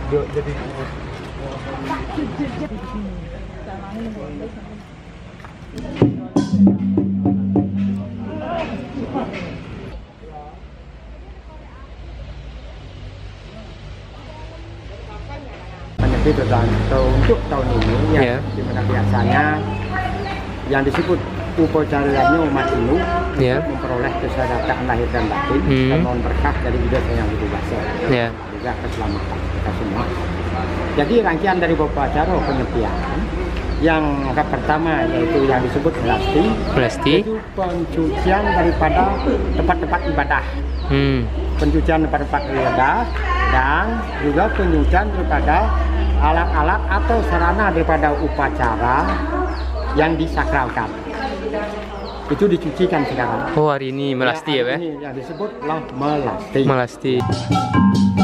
jadi itu untuk tahun ini ya, dimana biasanya yang disebut upacaranya umat Hindu memperoleh kesehatan lahir dan batin dan mohon berkah dari hidup yang hidup biasa juga keselamatan kita semua. Jadi rangkaian dari upacara penyepian yang pertama yaitu yang disebut belasti, itu pencucian daripada tempat-tempat ibadah, pencucian tempat-tempat ibadah dan juga pencucian daripada alat-alat atau sarana daripada upacara yang disakralkan. Itu dicucikan sekarang. Oh, hari ini melasti ya, Pak? Ini yang disebut melasti. Melasti.